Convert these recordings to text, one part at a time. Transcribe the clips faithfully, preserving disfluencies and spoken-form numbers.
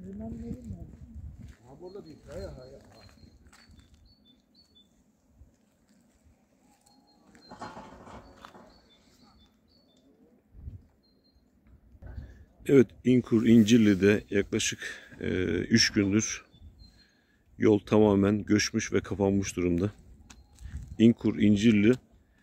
Ha burada bir kaya ha ya. Evet, İnkur İncirli'de yaklaşık üç gündür yol tamamen göçmüş ve kapanmış durumda. İnkur İncirli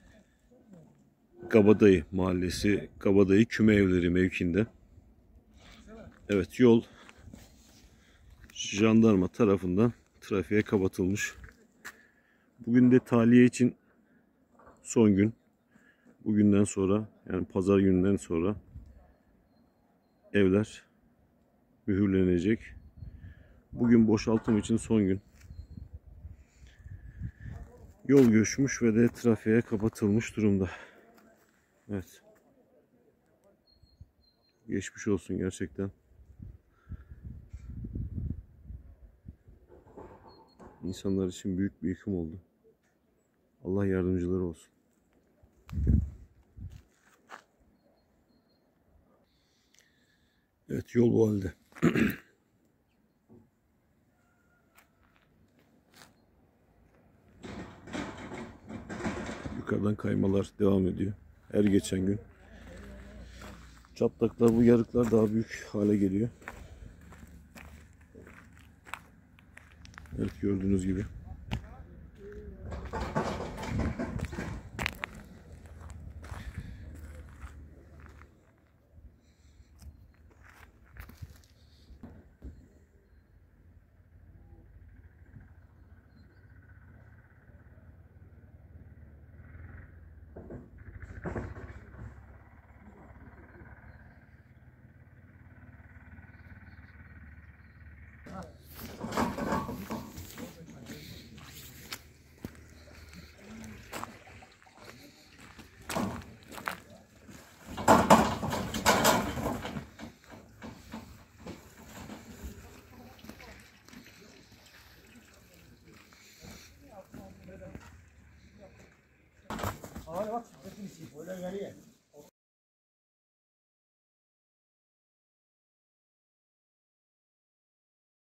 Kabadayı Mahallesi, Kabadayı Küme Evleri mevkinde. Evet, yol jandarma tarafından trafiğe kapatılmış. Bugün de tahliye için son gün. Bugünden sonra, yani pazar gününden sonra evler mühürlenecek. Bugün boşaltım için son gün. Yol göçmüş ve de trafiğe kapatılmış durumda. Evet. Geçmiş olsun gerçekten. İnsanlar için büyük bir yıkım oldu. Allah yardımcıları olsun. Evet, yol bu halde. Yukarıdan kaymalar devam ediyor. Her geçen gün. Çatlaklar, bu yarıklar daha büyük hale geliyor. Evet, gördüğünüz gibi. Ahora bak, hepsini öyle geriye.